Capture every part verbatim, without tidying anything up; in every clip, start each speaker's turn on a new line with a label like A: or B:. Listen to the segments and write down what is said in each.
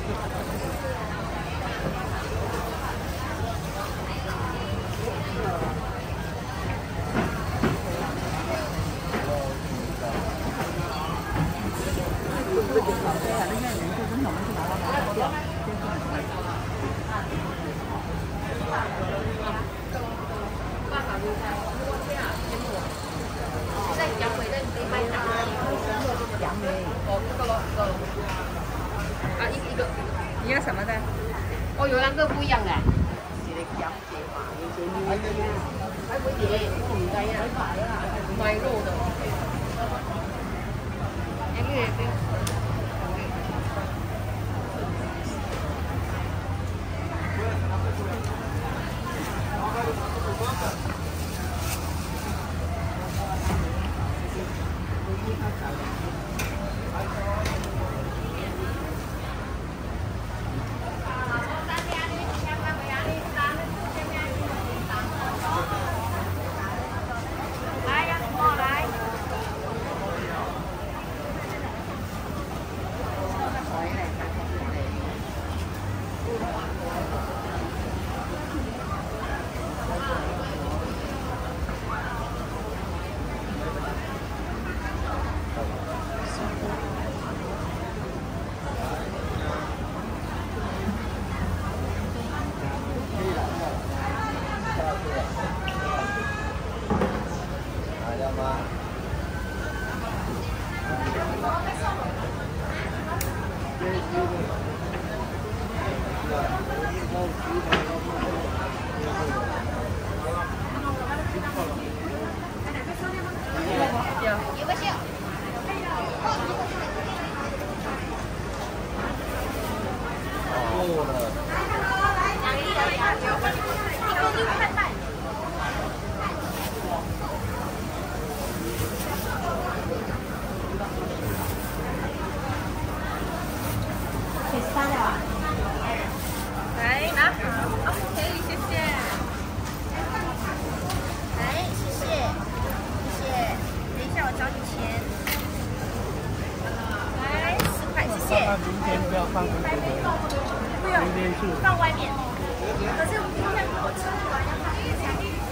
A: 啊，一一个，
B: 一个什么的？
A: 哦，有两个不一样的。一个鹹嘅話，你最呢？喺每嘢我唔計啊，賣肉的。一個一個。来拿好 ，OK， 谢谢。
C: 来，谢谢，谢谢。等一下我找你钱。来，十块，谢谢。
D: 那明天不要放回去的，
C: 不用，
D: 明天去
C: 放外面。可是今天我吃不完，要放一下。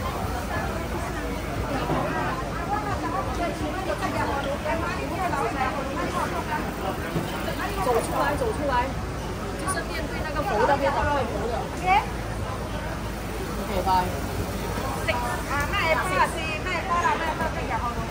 A: 走出来，走出来，就是面对那个佛那边，打开佛的。
C: OK。
A: OK，拜。
C: 食啊，咩波啦先？咩波啦？咩波？今日好。